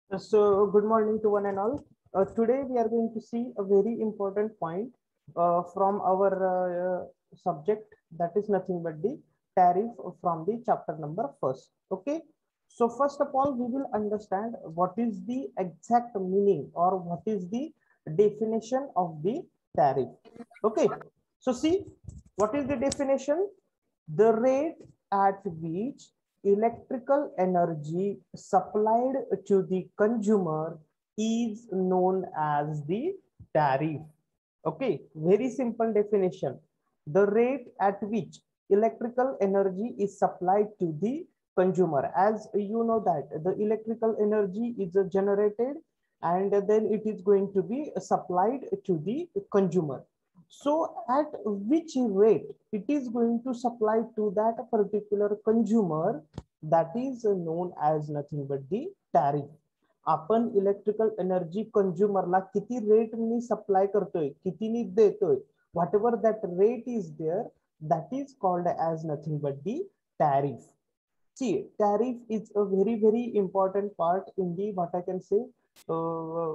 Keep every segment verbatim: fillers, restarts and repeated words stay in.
So, good morning to one and all. Uh, today, we are going to see a very important point uh, from our uh, subject, that is nothing but the tariff from the chapter number first. Okay. So, first of all, we will understand what is the exact meaning or what is the definition of the tariff. Okay. So, see, what is the definition? The rate at which electrical energy supplied to the consumer is known as the tariff. Okay, very simple definition. The rate at which electrical energy is supplied to the consumer. As you know that the electrical energy is generated and then it is going to be supplied to the consumer. So at which rate it is going to supply to that particular consumer, that is known as nothing but the tariff. आपण electrical energy कंझ्युमरला किती रेटनी supply करतोय, कितीनी देतोय, whatever that rate is there, that is called as nothing but the tariff. See, tariff is a very very important part in the, what I can say, uh,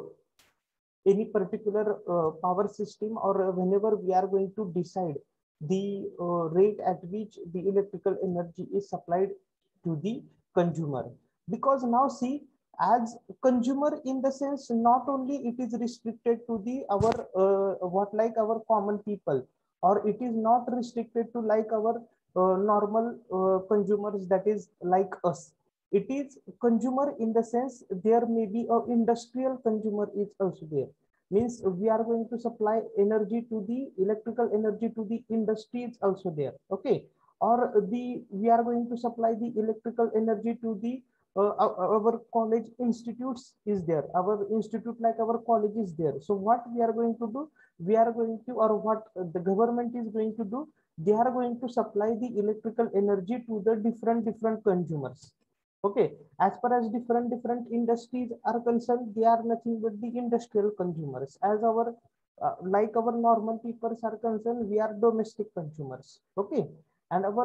any particular uh, power system, or whenever we are going to decide the uh, rate at which the electrical energy is supplied to the consumer. Because now see, as consumer, in the sense, not only it is restricted to the our uh, what like our common people, or it is not restricted to like our uh, normal uh, consumers, that is like us. It is consumer in the sense there may be a industrial consumer is also there. Means we are going to supply energy to the electrical energy to the industry is also there. Okay. Or the we are going to supply the electrical energy to the uh, our college institutes is there, our institute like our college is there. So what we are going to do, we are going to, or what the government is going to do, they are going to supply the electrical energy to the different different consumers. Okay. As far as different different industries are concerned, they are nothing but the industrial consumers. As our uh, like our normal people are concerned, we are domestic consumers. Okay. And our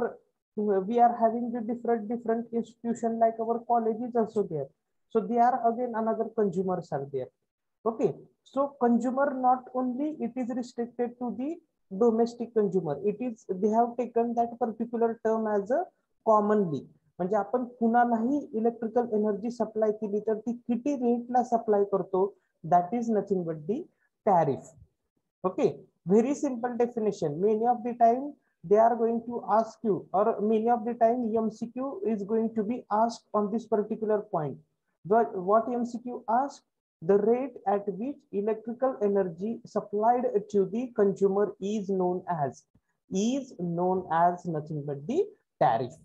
we are having the different different institution like our colleges also there. So they are again another consumers are there. Okay. So consumer, not only it is restricted to the domestic consumer, it is they have taken that particular term as a commonly. म्हणजे आपण कुणालाही electrical energy supply केली तर ती किती रेटला supply करतो, that is nothing but the tariff. Okay, very simple definition. Many of the time they are going to ask you, or many of the time M C Q is going to be asked on this particular point. But what M C Q asks, the rate at which electrical energy supplied to the consumer is known as, is known as nothing but the tariff.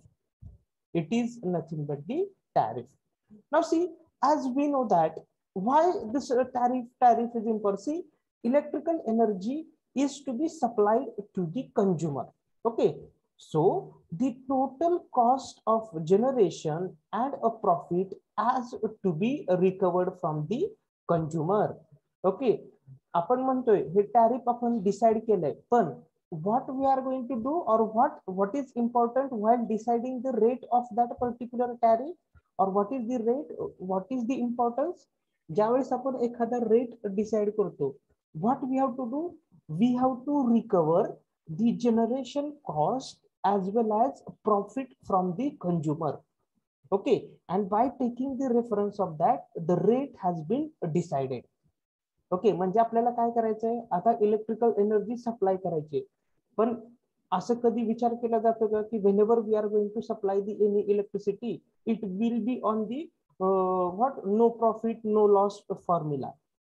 It is nothing but the tariff. Now see, as we know that why this uh, tariff tariff is important. See, electrical energy is to be supplied to the consumer. Okay. So the total cost of generation and a profit has to be recovered from the consumer. Okay. आपण म्हणतोय हे tariff आपण decide केलंय, पण what we are going to do, or what what is important while deciding the rate of that particular tariff, or what is the rate, what is the importance. ज्यावेळेस आपण एखादा rate decide करतो, what we have to do, we have to recover the generation cost as well as profit from the consumer. Okay. And by taking the reference of that, the rate has been decided. Okay. म्हणजे आपल्याला काय करायचंय, आता electrical energy supply करायची, पण असं कधी विचार केला जातो का की whenever we are going to supply the any electricity, it will be on the uh, what no profit no loss formula,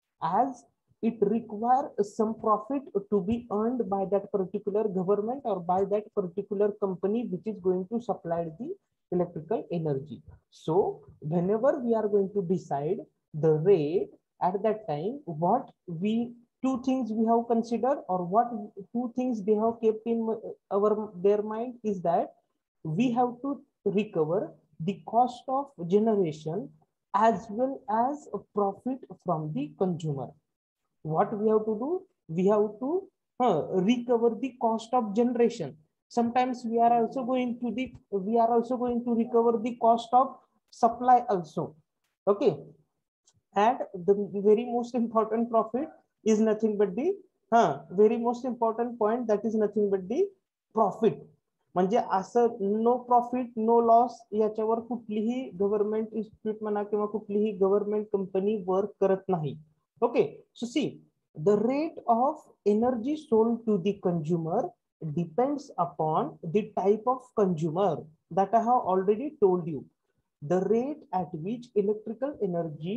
as it requires some profit to be earned by that particular government or by that particular company which is going to supply the electrical energy. So whenever we are going to decide the rate, at that time what we two things we have considered, or what two things they have kept in our their mind, is that we have to recover the cost of generation as well as a profit from the consumer. What we have to do, we have to uh, recover the cost of generation. Sometimes we are also going to the we are also going to recover the cost of supply also. Okay. and the very most important profit is nothing but the huh, very most important point, that is nothing but the profit. म्हणजे असं no profit no loss याच्यावर कुठलीही government institute म्हणा किंवा कुठलीही government company work करत नाही. Okay, so see the rate of energy sold to the consumer depends upon the type of consumer that I have already told you. The rate at which electrical energy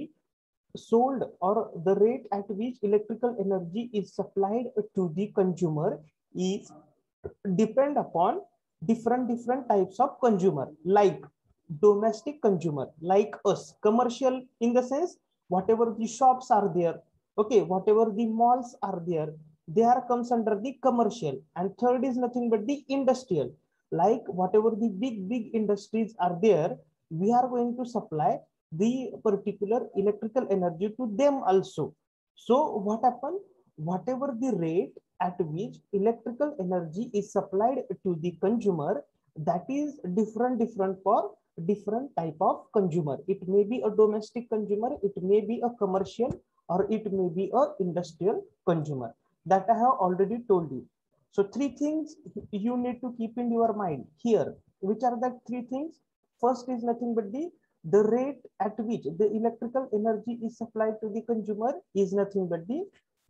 sold or the rate at which electrical energy is supplied to the consumer is depend upon different different types of consumer, like domestic consumer like us, commercial in the sense whatever the shops are there, okay, whatever the malls are there, they are comes under the commercial. And third is nothing but the industrial, like whatever the big big industries are there, we are going to supply the particular electrical energy to them also. So what happened, whatever the rate at which electrical energy is supplied to the consumer, that is different different for different type of consumer. It may be a domestic consumer, it may be a commercial, or it may be a industrial consumer, that I have already told you. So three things you need to keep in your mind here. Which are the three things? First is nothing but the the rate at which the electrical energy is supplied to the consumer is nothing but the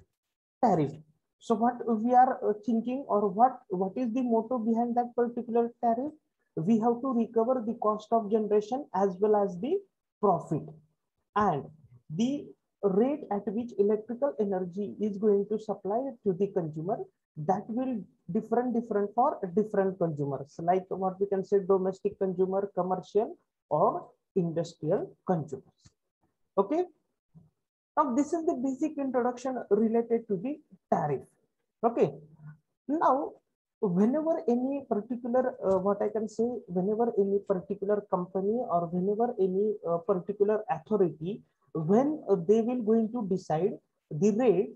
tariff. So what we are thinking, or what what is the motto behind that particular tariff? We have to recover the cost of generation as well as the profit. And the rate at which electrical energy is going to supply to the consumer, that will different different for different consumers, like what we can say domestic consumer, commercial, or industrial consumers. Okay, now this is the basic introduction related to the tariff. Okay, now whenever any particular uh, what I can say, whenever any particular company or whenever any uh, particular authority, when uh, they will going to decide the rate,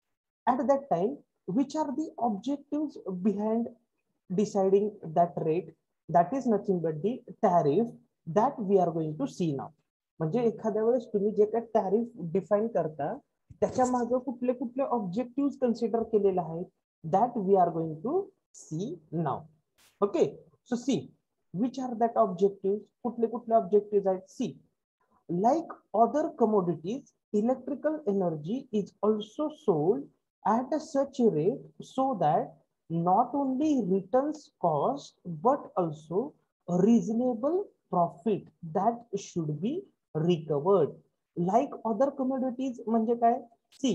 at that time which are the objectives behind deciding that rate, that is nothing but the tariff that we are going to see now. म्हणजे एखाद्या वेळेस तुम्ही जे काही tariff define करता त्याच्या मागे कुठले कुठले ऑब्जेक्टिव्ह कन्सिडर केलेले आहेत, that we are going to see now. Okay, so see which are that objectives, कुठले कुठले objectives आहेत. See, like other commodities, electrical energy is also sold at a such a rate so that not only returns cost but also a reasonable profit that should be recovered. Like other commodities म्हणजे काय? See,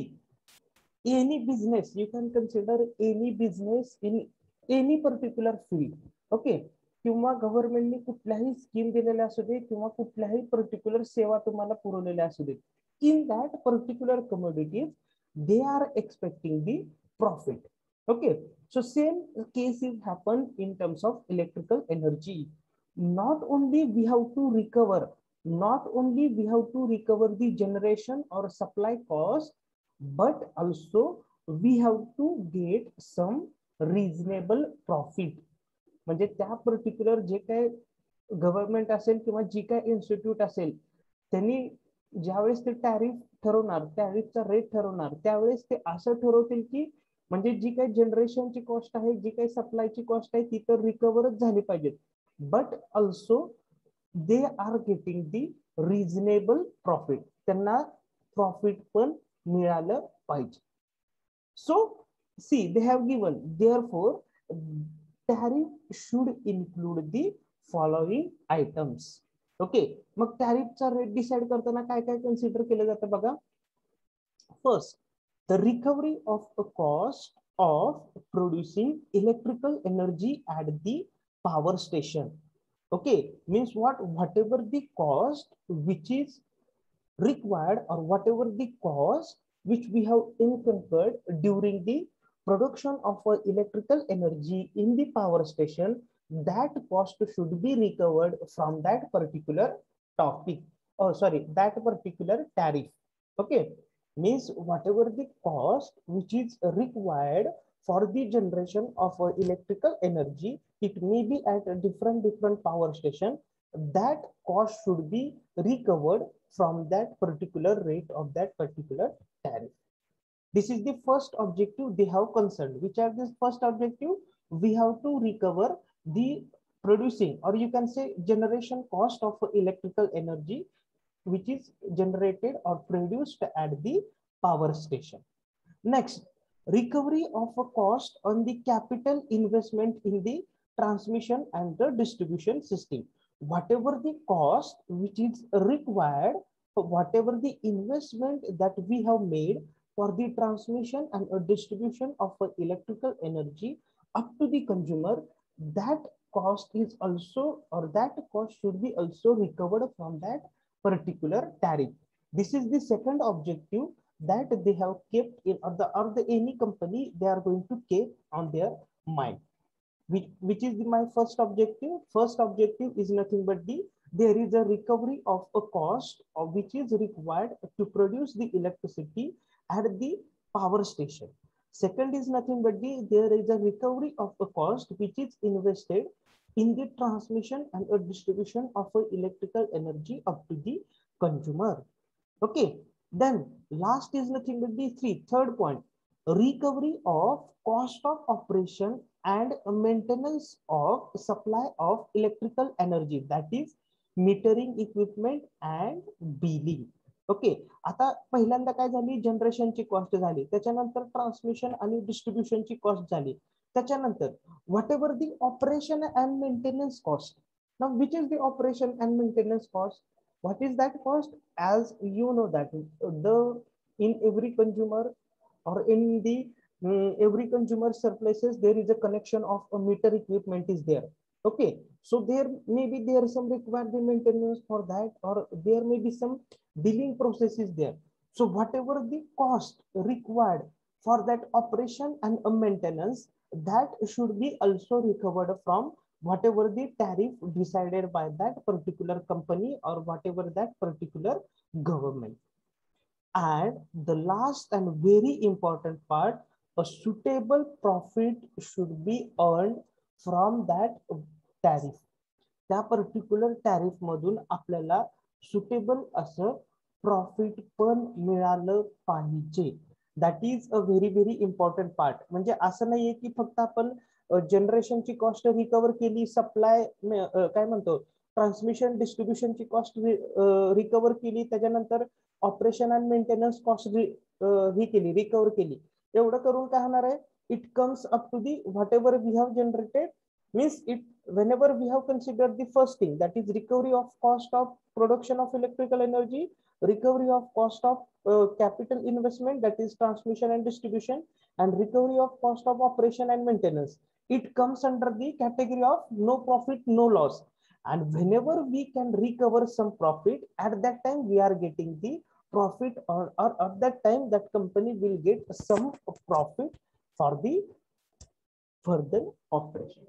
any business, you can consider any business in any particular field. Okay, किंवा गव्हर्नमेंटने कुठल्याही scheme दिलेल्या असू दे किंवा कुठल्याही particular सेवा तुम्हाला पुरवलेल्या असू दे, in that particular commodities they are expecting the profit. Okay, so same case is happened in terms of electrical energy. Not only we have to recover, not only we have to recover the generation or supply cost, but also we have to get some reasonable profit. म्हणजे त्या particular जे काय government असेल किंवा जी काय institute असेल, त्यांनी ज्यावेळेस ते टॅरिफ ठरवणार, टॅरिफचा रेट ठरवणार, त्यावेळेस ते असं ठरवतील की म्हणजे जी काही जनरेशनची कॉस्ट आहे, जी काही सप्लायची कॉस्ट आहे, ती तर रिकव्हरच झाली पाहिजे, but also they are getting the reasonable profit, त्यांना प्रॉफिट पण मिळालं पाहिजे. So see they have given therefore tariff should include the following items. Okay, मग टॅरिफचा रेट डिसाइड करताना काय काय कन्सिडर केलं जातं बघा. First, the recovery of a cost of producing electrical energy at the power station. Okay, means what, whatever the cost which is required or whatever the cost which we have incurred during the production of uh, electrical energy in the power station, that cost should be recovered from that particular topic, oh sorry, that particular tariff. Okay, means whatever the cost which is required for the generation of uh, electrical energy, it may be at a different different power station, that cost should be recovered from that particular rate of that particular tariff. This is the first objective they have concerned. Which are this first objective? We have to recover the producing, or you can say generation cost of electrical energy which is generated or produced at the power station. Next, recovery of a cost on the capital investment in the transmission and the distribution system. Whatever the cost which is required, whatever the investment that we have made for the transmission and a distribution of a electrical energy up to the consumer, that cost is also, or that cost should be also recovered from that particular tariff. This is the second objective that they have kept in, or the, or the any company they are going to keep on their mind. Which, which is the, my first objective? First objective is nothing but the, there is a recovery of a cost of which is required to produce the electricity at the power station. Second is nothing but the, there is a recovery of a cost which is invested in the transmission and a distribution of a electrical energy up to the consumer. Okay, then last is nothing but the three, third point, recovery of cost of operation and maintenance of supply of electrical energy, that is metering equipment and billing. Okay, आता पहिल्यांदा काय झाली, जनरेशनची cost झाली, त्याच्यानंतर transmission आणि डिस्ट्रीब्युशनची cost झाली, त्याच्यानंतर whatever the operation and maintenance cost. Now which is the operation and maintenance cost? What is that cost? As you know that the in every consumer or in the um, every consumer surpluses there is a connection of a meter equipment is there. Okay, so there may be there some required maintenance for that, or there may be some billing processes there. So whatever the cost required for that operation and a maintenance, that should be also recovered from whatever the tariff decided by that particular company or whatever that particular government. And the last and very important part, a suitable profit should be earned from that tariff. त्या particular tariff मधून आपल्याला suitable असं profit पण मिळालं पाहिजे. That is a very very important part. म्हणजे असं नाहीये की फक्त आपण जनरेशनची कॉस्ट रिकवर केली, सप्लाय काय म्हणतो ट्रान्समिशन डिस्ट्रीब्युशनची कॉस्ट रिकवर केली, त्याच्यानंतर ऑपरेशन अँड मेंटेनन्स कॉस्ट ही केली, रिकवर केली, एवढं करून काय होणार आहे? It comes up to the whatever we have generated, means it whenever we have considered the first thing, that is recovery of cost of production of electrical energy, recovery of cost of uh, capital investment, that is transmission and distribution, and recovery of cost of operation and maintenance, it comes under the category of no profit no loss. And whenever we can recover some profit, at that time we are getting the profit, or, or at that time that company will get some profit for the further operation.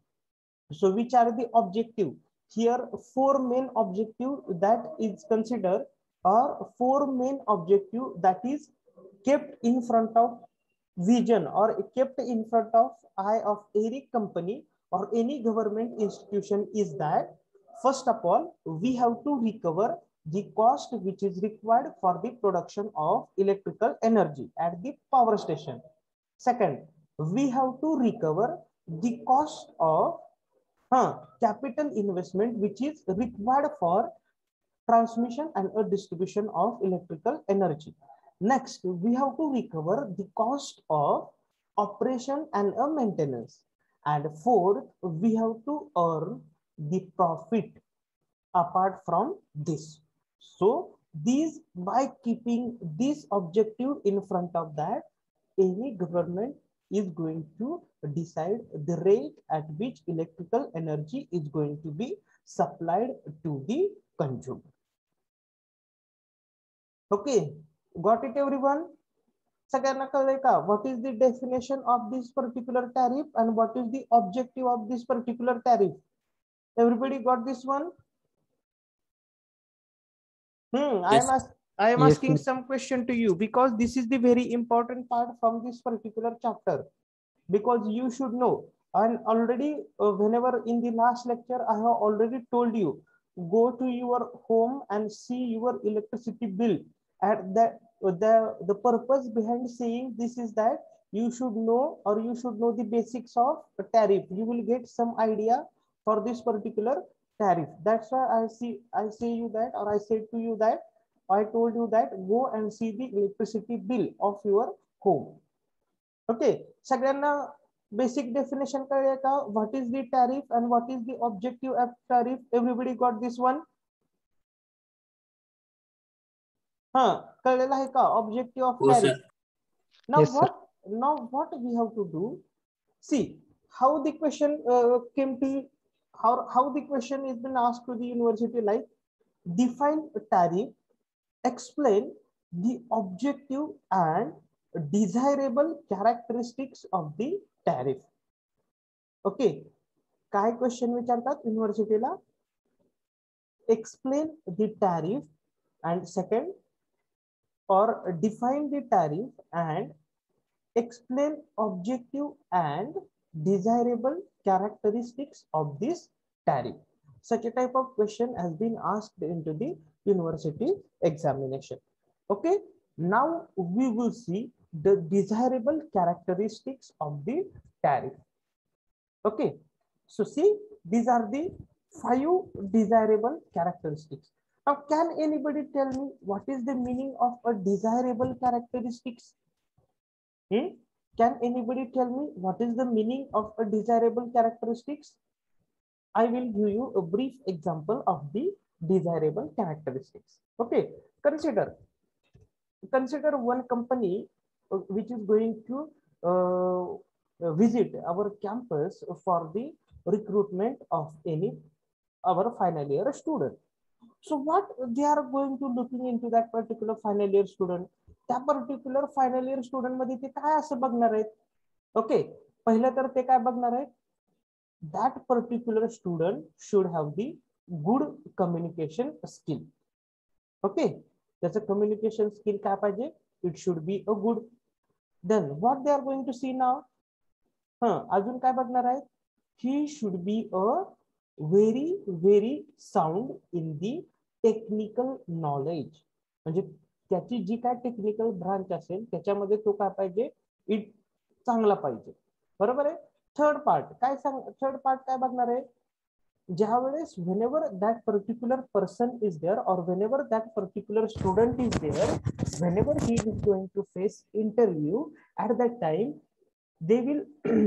So which are the objective? Here four main objective that is considered, or four main objective that is kept in front of vision or kept in front of eye of any company or any government institution is that, first of all, we have to recover the cost which is required for the production of electrical energy at the power station. Second, we have to recover the cost of Huh, capital investment which is required for transmission and a distribution of electrical energy. Next, we have to recover the cost of operation and a maintenance. And fourth, we have to earn the profit apart from this. So these, by keeping this objective in front of that, any government is going to decide the rate at which electrical energy is going to be supplied to the consumer. Okay, got it everyone? What is the definition of this particular tariff and what is the objective of this particular tariff? Everybody got this one? Hmm, yes. I am ask, I am yes, asking some question to you because this is the very important part from this particular chapter, because you should know. And already uh, whenever in the last lecture I have already told you go to your home and see your electricity bill. At that, the the purpose behind saying this is that you should know, or you should know the basics of a tariff. You will get some idea for this particular tariff. That's why I see I say you that, or I said to you that, I told you that go and see the electricity bill of your home. Okay, सगळ्यांना basic definition कळले का? What is the tariff and what is the objective of tariff? Everybody got this one? हाँ, कळलेला आहे का? Objective of tariff. Now Yes, what? Now what we have to do? See how the question uh, came to how how the question is been asked to the university, like define a tariff, explain the objective and desirable characteristics of the tariff. Okay, काय question विचारतात युनिव्हर्सिटीला? Explain the tariff, and second, or define the tariff and explain objective and desirable characteristics of this tariff. Such a type of question has been asked into the university examination. Okay, now we will see the desirable characteristics of the tariff. Okay, so see, these are the five desirable characteristics. Now, can anybody tell me what is the meaning of a desirable characteristics? Hmm? Can anybody tell me what is the meaning of a desirable characteristics? I will give you a brief example of the desirable characteristics. Okay, consider consider one company uh, which is going to uh, visit our campus for the recruitment of any our final year student. So what they are going to looking into that particular final year student? त्या particular final year student मध्ये ते काय असं बघणार आहेत? Okay, पहिलं तर ते काय बघणार आहेत? That particular student should have the good communication skill. Okay, त्याचं कम्युनिकेशन स्किल काय पाहिजे? It should be a good. Then what they are going to see नाव? हा, अजून काय बघणार आहेत? He should be a very very sound in the technical knowledge. म्हणजे त्याची जी काय टेक्निकल ब्रांच असेल त्याच्यामध्ये तो काय पाहिजे? इट चांगला पाहिजे. बरोबर आहे. थर्ड पार्ट काय सांग थर्ड पार्ट काय बघणार आहे? ज्या वेळेस whenever that particular person is there, और whenever that particular student is there, whenever he is going to face interview, at that time they will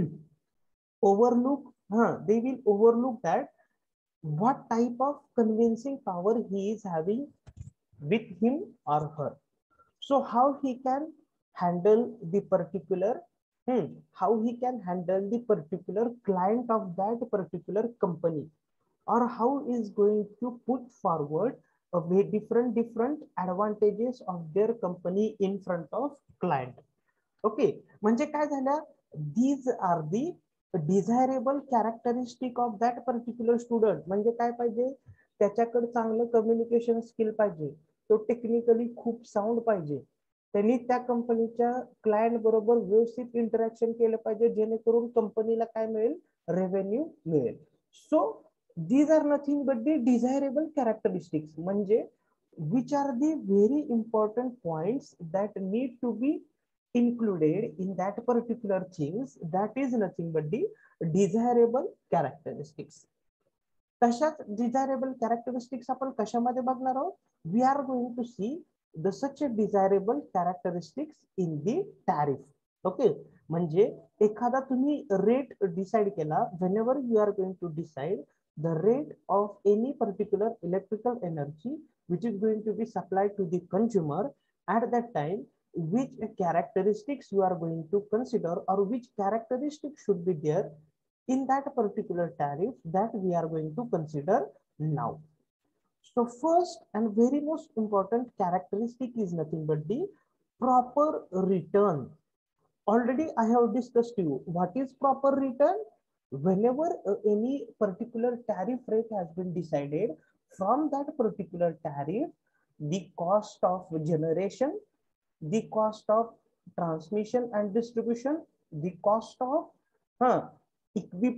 overlook हा they will overlook that what type of convincing power he is having with him or her. So how he can handle the particular hmm, how he can handle the particular client of that particular company, or how is going to put forward a very different different advantages of their company in front of client. Okay, म्हणजे काय झालं? These are the desirable characteristic of that particular student. म्हणजे काय पाहिजे? त्याच्याकडे चांगलं communication skill पाहिजे, तो टेक्निकली खूप साऊंड पाहिजे, त्यांनी त्या कंपनीच्या क्लायंट बरोबर व्यवस्थित इंटरॅक्शन केलं पाहिजे, जेणेकरून कंपनीला काय मिळेल? रेव्हेन्यू मिळेल. So these are nothing but the desirable characteristics, म्हणजे which are the very important points that need to be included in that particular things, that is nothing but the desirable characteristics. तशाच desirable characteristics आपण कशामध्ये बघणार आहोत? We are going to see the such a desirable characteristics in the tariff. Okay, म्हणजे एखादा तुम्ही rate decide केला, whenever you are going to decide the rate of any particular electrical energy which is going to be supplied to the consumer, at that time which characteristics you are going to consider, or which characteristics should be there in that particular tariff, that we are going to consider now. So first and very most important characteristic is nothing but the proper return. Already I have discussed you what is proper return. Whenever uh, any particular tariff rate has been decided, from that particular tariff, the cost of generation, the cost of transmission and distribution, the cost of huh, equip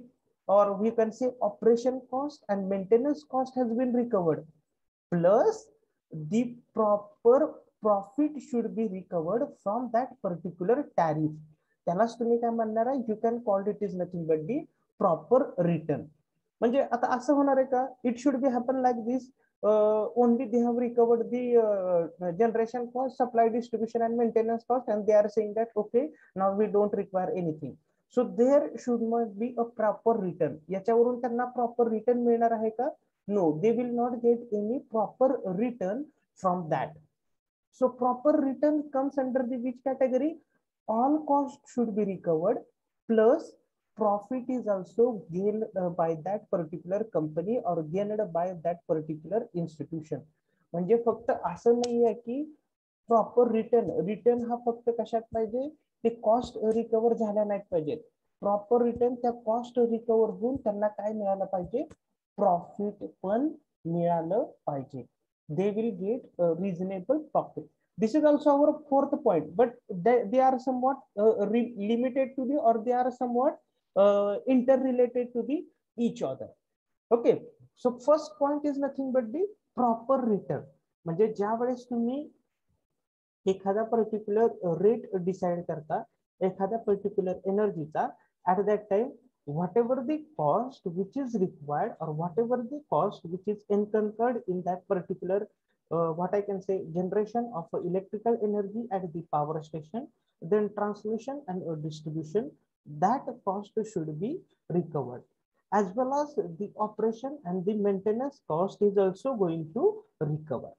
or we can say operation cost and maintenance cost has been recovered, plus the proper profit should be recovered from that particular tariff. त्यालाच तुम्ही काय म्हणणार आहे, you can call it is nothing but the proper return. म्हणजे आता असं होणार आहे का, it should be happen like this, uh, only they have recovered the uh, generation cost, supply, distribution and maintenance cost, and they are saying that okay, now we don't require anything. So there should not be a proper return. याच्यावरून त्यांना proper return मिळणार आहे का? No, they will not get any proper return from that. So proper return comes under the which category? All costs should be recovered, plus profit is also gained uh, by that particular company or gained by that particular institution. म्हणजे फक्त असं नाही आहे की proper return return हा फक्त कशात पाहिजे, ते कॉस्ट रिकवर झाल्या नाहीत पाहिजे. प्रॉपर रिटर्न त्या कॉस्ट रिकवर होऊन त्यांना काय मिळालं पाहिजे, प्रॉफिट पण मिळालं पाहिजे. They will get a reasonable profit. This is also our fourth point, but they, they are somewhat uh, limited to the, or they are somewhat uh, interrelated to the each other. Okay, so first point is nothing but the proper return. म्हणजे ज्या वेळेस तुम्ही एखादा particular rate decide करता एखाद्या particular एनर्जीचा, at that time whatever the cost which is required or whatever the cost which is incurred in that particular uh, what I can say generation of electrical energy at the power station, then transmission and uh, distribution, that cost should be recovered, as well as the operation and the maintenance cost is also going to recover,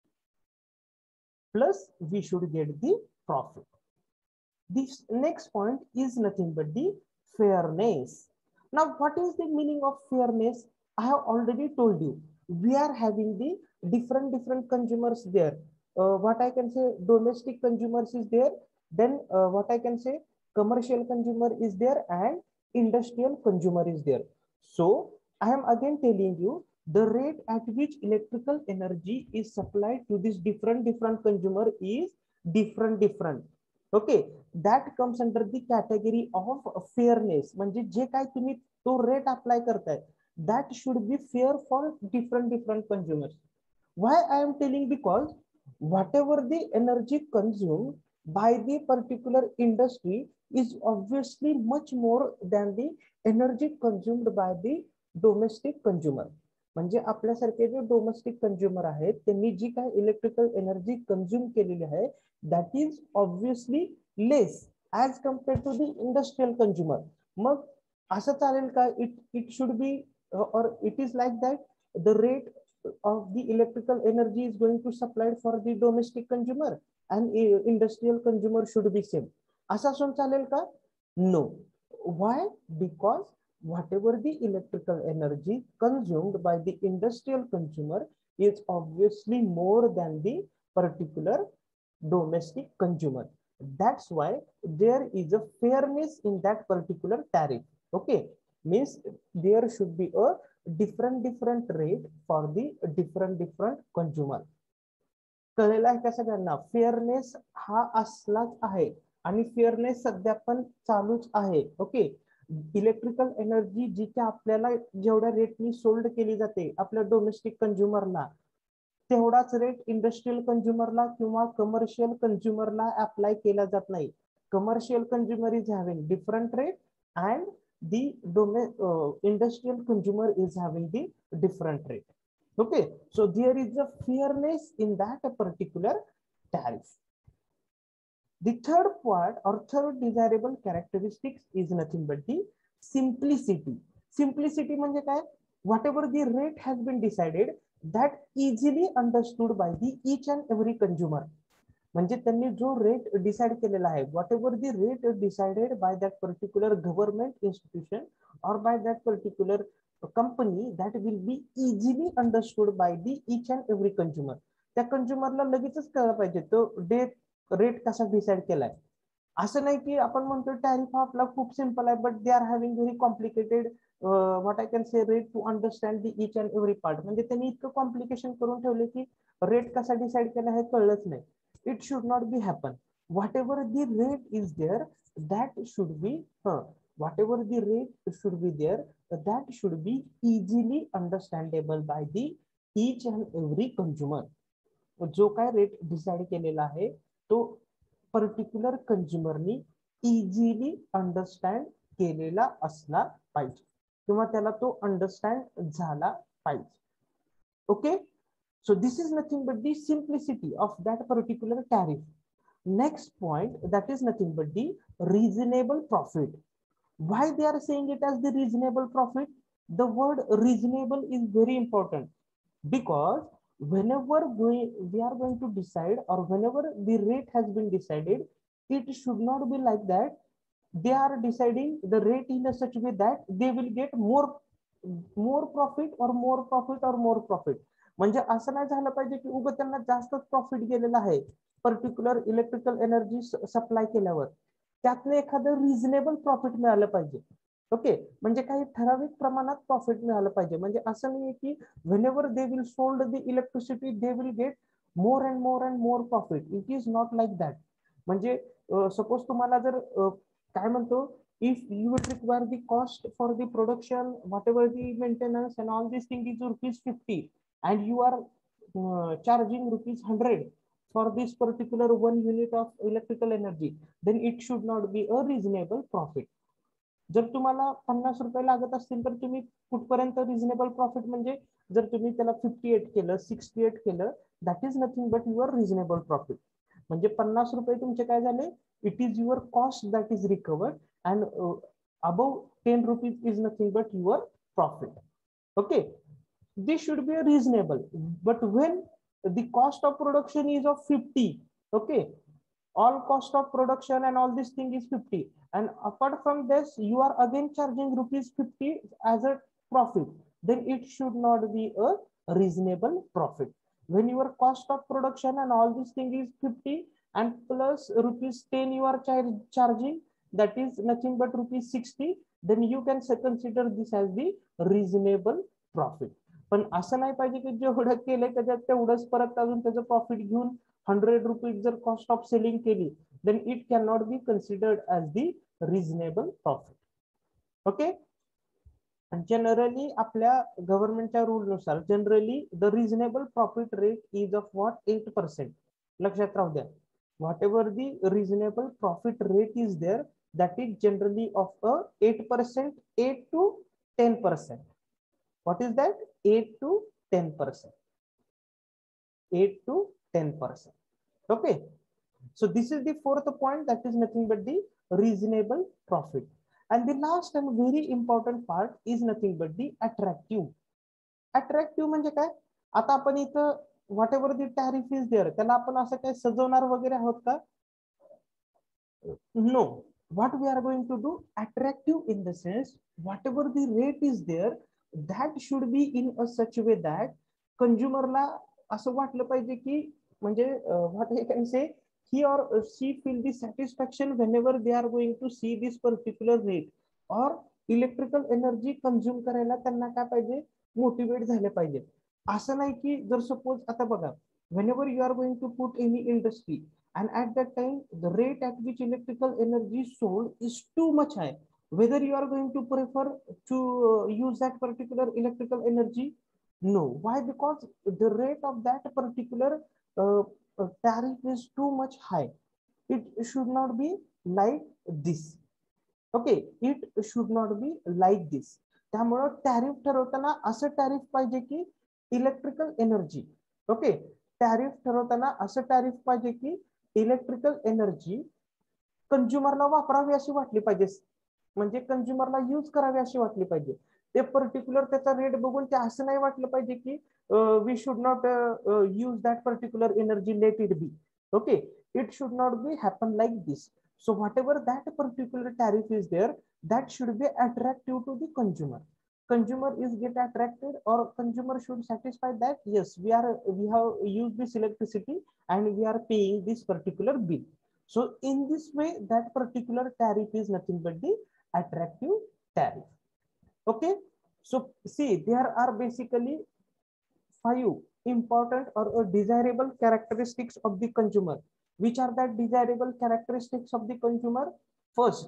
plus we should get the profit. This next point is nothing but the fairness. Now, what is the meaning of fairness? I have already told you. We are having the different different consumers there. Uh, what I can say, domestic consumers is there. Then uh, what I can say, commercial consumer is there, and industrial consumer is there. So I am again telling you the rate at which electrical energy is supplied to this different different consumer is different different. Okay, that comes under the category of fairness. म्हणजे जे काय तुम्ही तो rate apply करताय, that should be fair for different different consumers. Why I am telling? Because whatever the energy consumed by the particular industry is obviously much more than the energy consumed by the domestic consumer. म्हणजे आपल्यासारखे जे domestic consumer आहेत त्यांनी जी काय electrical energy consume केलेली आहे, that is obviously less as compared to the industrial consumer. मग असं चालेल का? It it should be uh, or it is like that the rate of the electrical energy is going to supplied for the domestic consumer and uh, industrial consumer should be same. असं असून चालेल का? No. Why? Because whatever the electrical energy consumed by the industrial consumer is obviously more than the particular domestic consumer. That's why there is a fairness in that particular tariff. Okay, means there should be a different different rate for the different different consumer. कळलेला आहे का सगळ्यांना? Fairness हा असलाच आहे आणि fairness सध्या पण चालूच आहे. ओके, इलेक्ट्रिकल एनर्जी जी की आपल्याला जेवढ्या रेटनी सोल्ड केली जाते आपल्या डोमेस्टिक कंझ्युमरला, तेवढाच रेट इंडस्ट्रियल कंझ्युमरला किंवा कमर्शियल कंझ्युमरला अप्लाय केला जात नाही. Commercial consumer is having different rate and the dome industrial consumer is having the different rate. Okay, so there is a fairness in that particular tariff. The third part or third desirable characteristics is nothing but the simplicity. Simplicity म्हणजे काय? Whatever the rate has been decided, that easily understood by the each and every consumer. म्हणजे त्यांनी जो rate decide केलेला आहे, whatever the rate decided by that particular government institution or by that particular company, that will be easily understood by the each and every consumer. त्या कंझ्युमरला लगेचच कळलं पाहिजे तो डेट रेट कसा डिसाइड केलाय. असं नाही की आपण म्हणतो टॅरिफ हा आपला खूप सिंपल आहे, but they are having very complicated what I can say rate to understand the each and every part. म्हणजे त्यांनी इतकं कॉम्प्लिकेशन करून ठेवले की रेट कसा डिसाइड केला हे कळलंच नाही. It should not be happen. Whatever the rate is there, that should be whatever the rate should be there, that should be easily understandable by the each and every consumer. जो काय rate decide केलेला आहे तो particular कंझ्युमरनी easily understand केलेला असला पाहिजे किंवा त्याला तो अंडरस्टँड झाला पाहिजे. Okay, so this is nothing but the simplicity of that particular tariff. Next point, that is nothing but the reasonable profit. Why they are saying it as the reasonable profit? The word reasonable is very important because whenever we, we are going to decide or whenever the rate has been decided, it should not be like that they are deciding the rate in a such way that they will get more more profit or more profit or more profit. म्हणजे असं नाही झालं पाहिजे की उगाच त्यांना जास्तच profit गेलेला आहे पर्टिक्युलर इलेक्ट्रिकल एनर्जी सप्लाय केल्यावर, त्यातनं एखादं रिझनेबल प्रॉफिट मिळालं पाहिजे. ओके, म्हणजे काही ठराविक प्रमाणात प्रॉफिट मिळालं पाहिजे. म्हणजे असं नाहीये की whenever they will sold the electricity they will get more and more and more profit. It is not like that. म्हणजे सपोज तुम्हाला जर काय म्हणतो, if you would require the cost for the production, whatever the maintenance and all these things is rupees fifty, and you are uh, charging rupees one hundred for this particular one unit of electrical energy, then it should not be a reasonable profit. जर तुम्हाला पन्नास रुपये लागत असतील तर तुम्ही कुठपर्यंत reasonable profit, म्हणजे जर तुम्ही त्याला फिफ्टी एट केलं, सिक्स्टी एट केलं, that is nothing but your reasonable profit. म्हणजे पन्नास रुपये तुमचे काय झाले, it is your cost that is recovered and uh, above ten rupees is nothing but your profit. Okay, this should be reasonable. But when the cost of production is of fifty, okay, all cost of production and all this thing is fifty, and apart from this you are again charging rupees fifty as a profit, then it should not be a reasonable profit. When your cost of production and all this thing is fifty and plus rupees ten you are char charging, that is nothing but rupees sixty, then you can consider this as the reasonable profit. पण असं नाही पाहिजे की जेवढं केलंय त्याच्यात तेवढंच परत अजून त्याचं प्रॉफिट घेऊन हंड्रेड रुपीज जर कॉस्ट ऑफ सेलिंग केली, then it cannot be considered as the reasonable profit. ओके, जनरली आपल्या गव्हर्नमेंटच्या रूल नुसार generally the reasonable profit rate is of what eight percent. लक्षात राहू द्या, whatever the reasonable profit rate is there, that is generally of a eight percent, eight to ten percent. What is that? eight to ten percent. eight to ten percent. Okay, so this is the fourth point, that is nothing but the reasonable profit. And the last and very important part is nothing but the attractive. Attractive म्हणजे काय, आता आपण इथं whatever the tariff is there त्याला आपण असं काय सजवणार वगैरे आहोत का? No. What we are going to do, attractive in the sense whatever the rate is there that should be in a such way that consumer ला असं वाटलं पाहिजे की म्हणजे what I can say, he or she feel the satisfaction whenever they are going to see this particular rate or electrical energy consume करायला त्यांना काय पाहिजे, motivate झाले पाहिजे. असं नाही की जर सपोज आता बघा, whenever you are going to put any industry and at that time the rate at which electrical energy is sold is too much high, whether you are going to prefer to uh, use that particular electrical energy? No. Why? Because the rate of that particular uh, uh, tariff is too much high. It should not be like this. Okay, it should not be like this. त्यामुळे tariff ठरवताना असं tariff पाहिजे की electrical energy, okay, tariff ठरवताना असं tariff पाहिजे की electrical energy कंझ्युमरला वापरावी अशी वाटली पाहिजे, म्हणजे कंझ्युमरला यूज करावी अशी वाटली पाहिजे. ते पर्टिक्युलर त्याचा रेट बघून ते असं नाही वाटलं पाहिजे की we should not use that particular energy, let it be. Okay, it should not be happen like this. So whatever that particular tariff is there, that should be attractive to the consumer. Consumer is get attracted, or consumer should satisfy that yes, we are we have used this electricity and we are paying this particular bill. So in this way, that particular tariff is nothing but the attractive tariff. Okay, so see, there are basically five important or uh, desirable characteristics of the consumer. Which are the desirable characteristics of the consumer? First,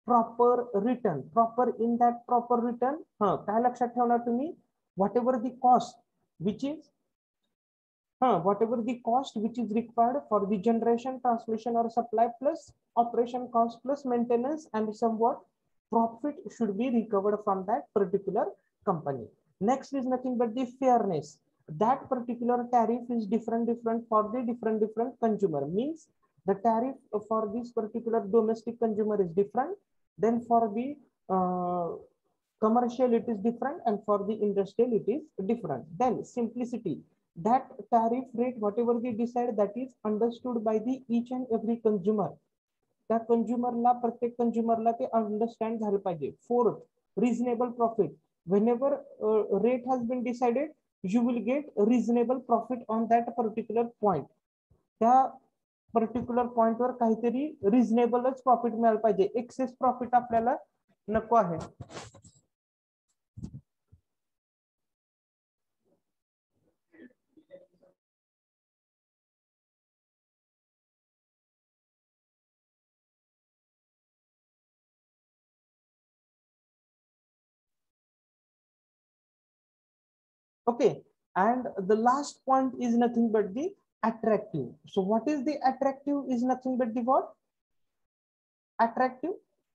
proper return. Proper in that proper return, huh, काय लक्षात ठेवणार तुम्ही? Whatever the cost which is huh, whatever the cost which is required for the generation, transmission or supply plus operation cost plus maintenance and somewhat profit should be recovered from that particular company. Next is nothing but the fairness. That particular tariff is different different for the different different consumer. Means the tariff for this particular domestic consumer is different, then for the uh, commercial it is different, and for the industrial it is different. Then simplicity, that tariff rate whatever we decide, that is understood by the each and every consumer. त्या कंझ्युमरला, प्रत्येक कंझ्युमरला ते understand झालं पाहिजे. Fourth, reasonable profit. whenever uh, rate has been decided, you will get reasonable profit on that particular point. त्या particular पॉइंटवर काहीतरी रिझनेबलच profit मिळालं पाहिजे. एक्सेस प्रॉफिट आपल्याला नको आहे. Okay, and the last point is nothing but the attractive. So what is the attractive is nothing but the what? Attractive.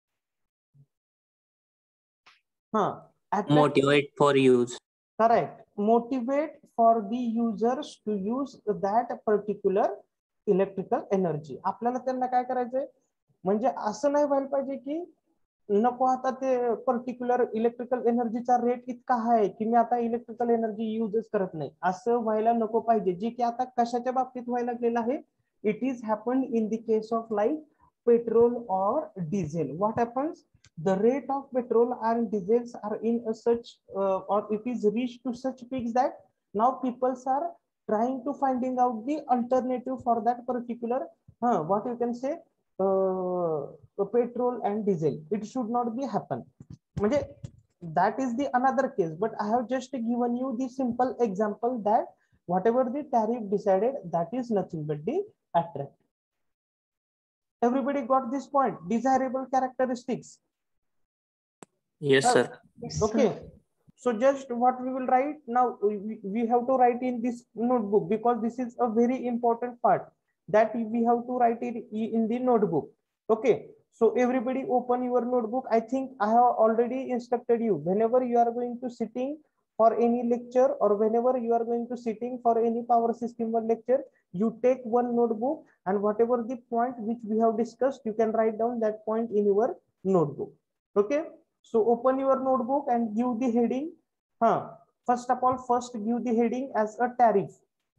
Huh. Attractive. Motivate for use. Correct. Motivate for the users to use that particular electrical energy. आपल्याला त्यांना काय करायचंय, म्हणजे असं नाही व्हायला पाहिजे की नको आता ते पर्टिक्युलर इलेक्ट्रिकल एनर्जीचा रेट इतका आहे की मी आता इलेक्ट्रिकल एनर्जी यूजच करत नाही, असं व्हायला नको पाहिजे. जे की आता कशाच्या बाबतीत व्हायला लागलेलं आहे, it is happen in the case of like petrol or diesel. What happens? The rate of petrol and diesels are in a such uh, or it is reached to such peaks that now people are trying to finding out the alternative for that particular huh, what you can say uh, petrol and diesel. It should not be happen. म्हणजे that is the another case, but I have just given you the simple example that whatever the tariff decided, that is nothing but the attract. Everybody got this point? Desirable characteristics. Yes, sir. Okay. So just what we will write now, we, we have to write in this notebook because this is a very important part that we have to write it in the notebook. Okay. So everybody open your notebook. I think I have already instructed you. Whenever you are going to sitting for any lecture or whenever you are going to sitting for any power system or lecture, you take one notebook and whatever the point which we have discussed, you can write down that point in your notebook. Okay. So open your notebook and give the heading. Huh. First of all, first give the heading as a tariff.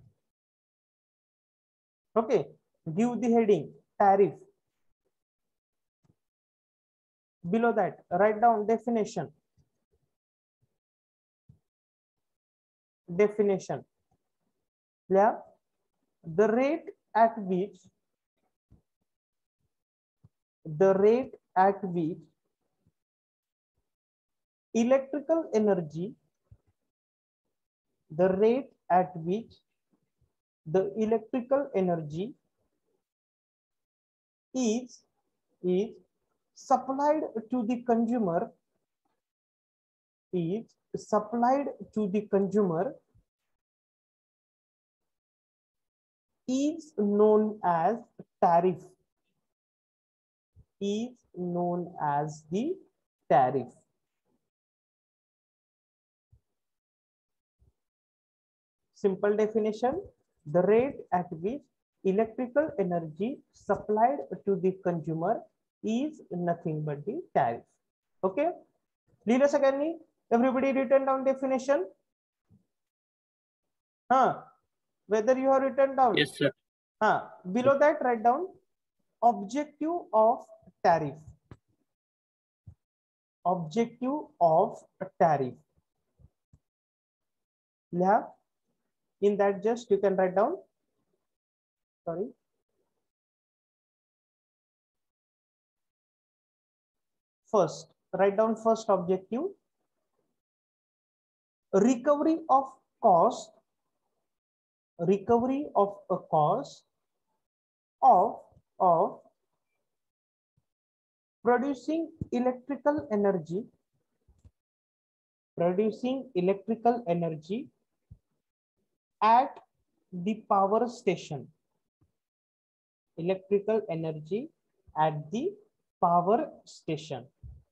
Okay. Give the heading tariff. Below that, write down definition. Definition. Yeah. The rate at which the rate at which electrical energy the rate at which the electrical energy is is supplied to the consumer is supplied to the consumer is known as tariff is known as the tariff. Simple definition: the rate at which electrical energy supplied to the consumer is nothing but the tariff. Okay, लिहिलं सगळ्यांनी? Everybody written down definition? Huh? Whether you have written down? Yes, sir. Huh. Below that, write down objective of tariff. Objective of tariff. Yeah. In that, just you can write down. Sorry. First, write down first objective. Recovery of cost. Recovery of a cost of of producing electrical energy, producing electrical energy at the power station, electrical energy at the power station.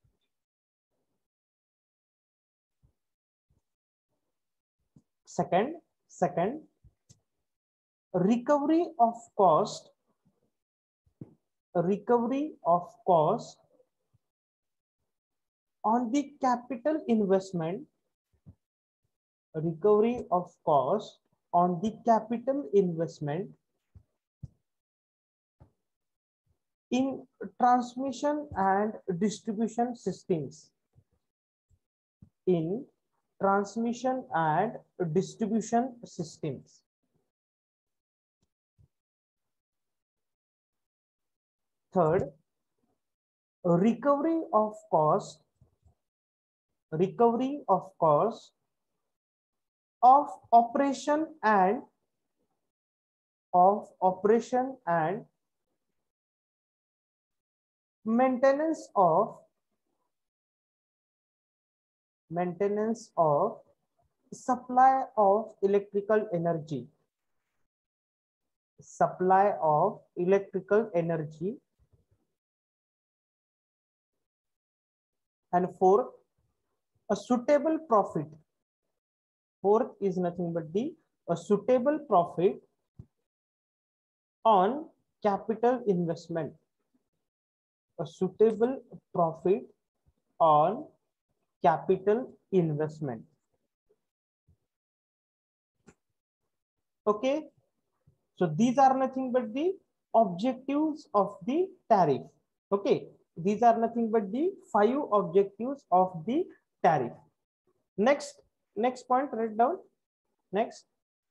Second, second, recovery of cost, recovery of cost on the capital investment, recovery of cost on the capital investment in transmission and distribution systems, in transmission and distribution systems. Third, recovery of cost, recovery of cost of operation and of operation and maintenance of maintenance of supply of electrical energy, supply of electrical energy. And fourth, a suitable profit. Fourth is nothing but the a suitable profit on capital investment, a suitable profit on capital investment. Okay, so these are nothing but the objectives of the tariff. Okay, these are nothing but the five objectives of the tariff. Next, next point, write down. Next,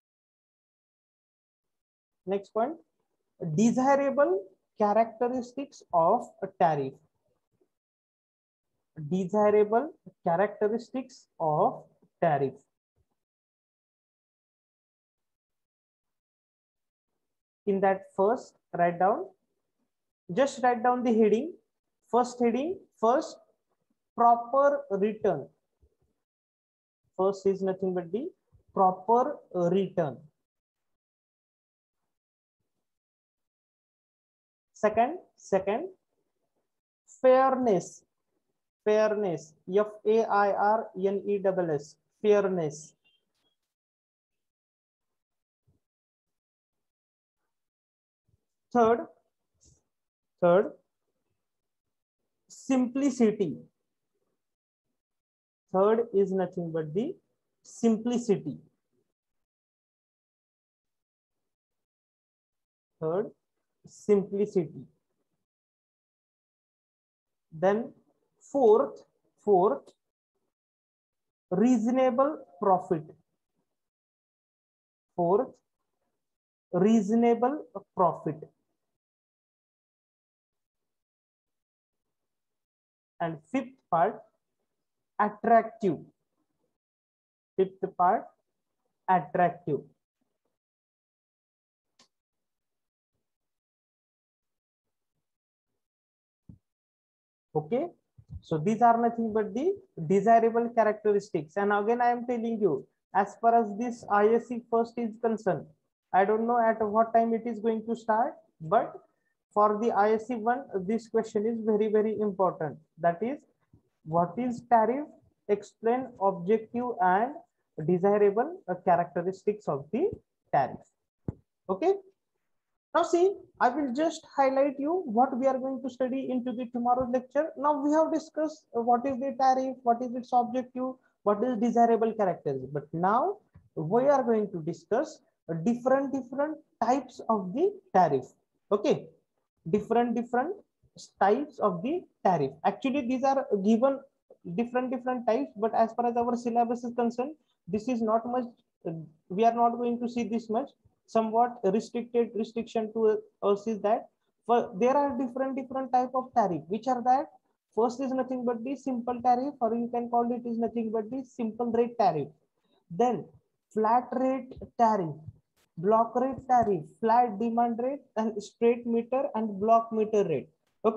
next point, desirable characteristics of a tariff. Desirable characteristics of tariff. In that, first write down, just write down the heading. First heading, first, proper return. First is nothing but the proper return. Second, second, fairness. Fairness, F A I R N E S S, fairness. Third, third, simplicity. Third is nothing but the simplicity. Third, simplicity. Then fourth, fourth, reasonable profit. Fourth, reasonable profit. And fifth part, attractive. Fifth part, attractive. Okay, so these are nothing but the desirable characteristics. And again, I am telling you, as far as this I S C first is concerned, I don't know at what time it is going to start, but for the I S C one, this question is very, very important. That is, what is tariff? Explain objective and desirable characteristics of the tariff. Okay. Now see, I will just highlight you what we are going to study into the tomorrow's lecture. Now we have discussed what is the tariff, what is its objective, what is desirable characteristics. But now we are going to discuss different different types of the tariff. Okay, different different types of the tariff. Actually, these are given different different types, but as far as our syllabus is concerned, this is not much. We are not going to see this much. Somewhat restricted restriction to us is that for there are different different type of tariff, which are that first is nothing but the simple tariff, or you can call it is nothing but the simple rate tariff. Then flat rate tariff, block rate tariff, flat demand rate, and straight meter and block meter rate. Okay,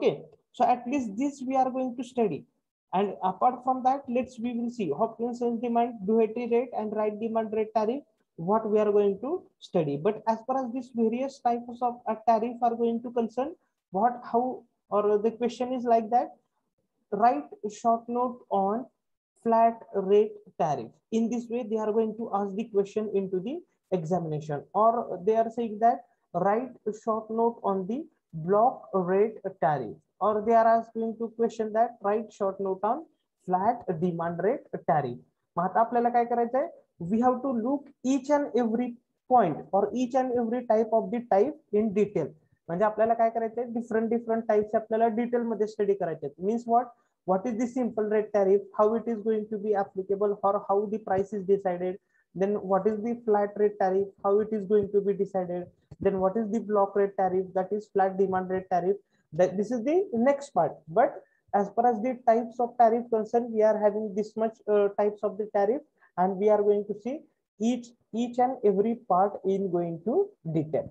So at least this we are going to study. And apart from that, let's we will see Hopkinson's demand, Doherty rate, and Wright demand rate tariff, what we are going to study. But as far as these various types of a tariff are going to concern, what, how, or the question is like that, write a short note on flat rate tariff. In this way, they are going to ask the question into the examination, or they are saying that write a short note on the block rate tariff, or they are asking to question that write short note on flat demand rate tariff. मग आता आपल्याला काय करायचंय, we have to look each and every point or each and every type of the type in detail. म्हणजे आपल्याला काय करायचंय, different different types आपल्याला detail मध्ये स्टडी करायचे. Means what, what is the simple rate tariff, how it is going to be applicable, or how the price is decided, then what is the flat rate tariff, how it is going to be decided, then what is the block rate tariff, that is flat demand rate tariff. That this is the next part. But as far as the types of tariff concerned, we are having this much uh, types of the tariff, and we are going to see each each and every part in going to detail.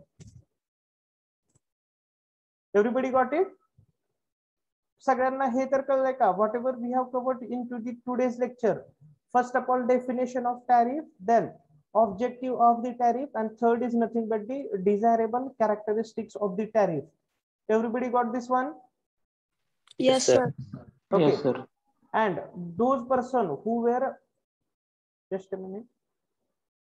Everybody got it? सगळ्यांना हे तर कळलंय का? Whatever we have covered into the today's lecture. First of all, definition of tariff, then objective of the tariff, and third is nothing but the desirable characteristics of the tariff. Everybody got this one? Yes, sir. Okay. Yes, sir. And those person who were, just a minute.